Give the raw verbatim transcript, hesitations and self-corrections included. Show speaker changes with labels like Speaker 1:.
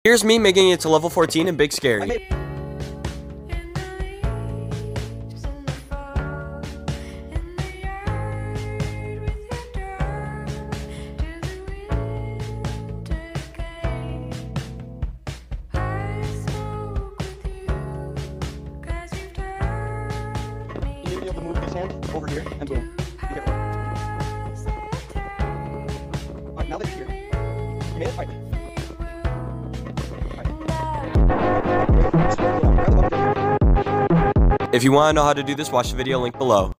Speaker 1: Here's me making it to level fourteen in Big Scary.
Speaker 2: You need to be able to move this hand over here, and boom. Be careful. Alright, now that you're here, you made it? Alright.
Speaker 1: If you want to know how to do this, watch the video link below.